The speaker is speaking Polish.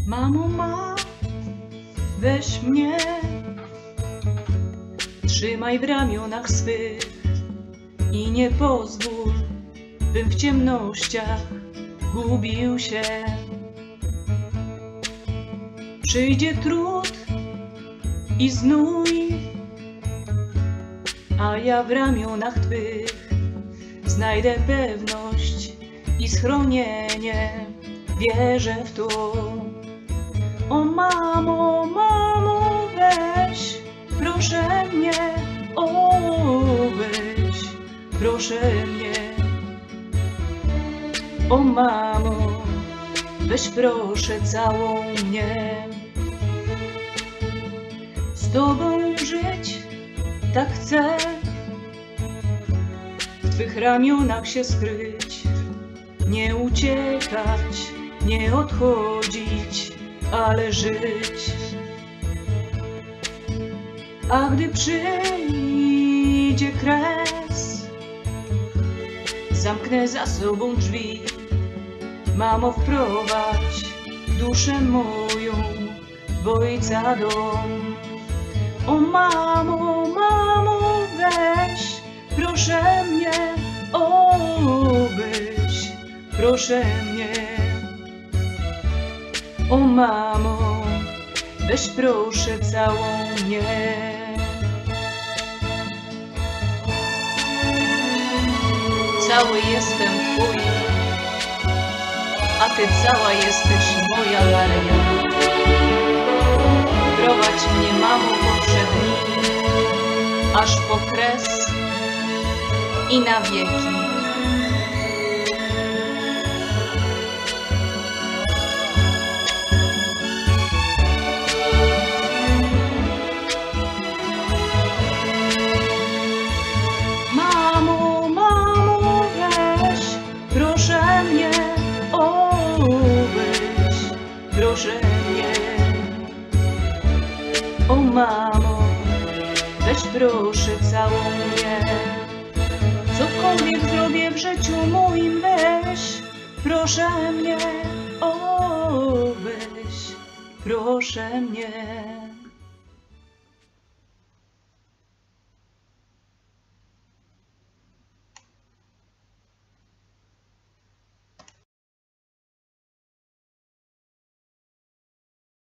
Mamo, weź mnie, trzymaj w ramionach swych i nie pozwól, bym w ciemnościach gubił się. Przyjdzie trud i znój, a ja w ramionach Twych znajdę pewność i schronienie, wierzę w to. O mamo, mamo, weź, proszę mnie, o weź, proszę mnie. O mamo, weź proszę całą mnie. Z Tobą żyć tak chcę, w Twych ramionach się skryć, nie uciekać, nie odchodzić, ale żyć. A gdy przyjdzie kres, zamknę za sobą drzwi. Mamo, wprowadź duszę moją w Ojca dom. O mamo, mamo, weź, proszę mnie, o weź, proszę mnie. O mamo, weź proszę całą mnie. Cały jestem Twój, a Ty cała jesteś moja, Maryja. Prowadź mnie, mamo, poprzed nimi, aż po kres i na wieki. Mamo, mamo, weź, proszę mnie, o weź, proszę mnie. O mamo, weź proszę całą mnie. Cokolwiek zrobię w życiu moim, weź, proszę mnie, o weź, proszę mnie.